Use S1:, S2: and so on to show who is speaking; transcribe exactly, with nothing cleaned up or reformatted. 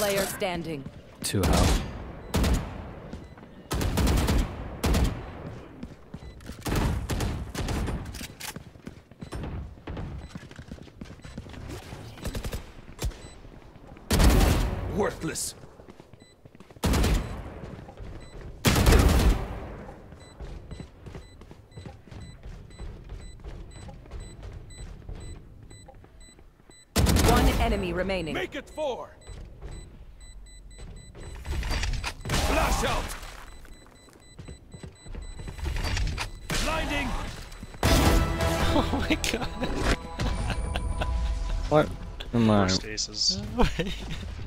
S1: player standing.
S2: Two health.
S3: Worthless.
S1: One enemy remaining.
S3: Make it four. Flash out. Blinding.
S4: Oh my god.
S2: What? Am I?
S4: Stasis.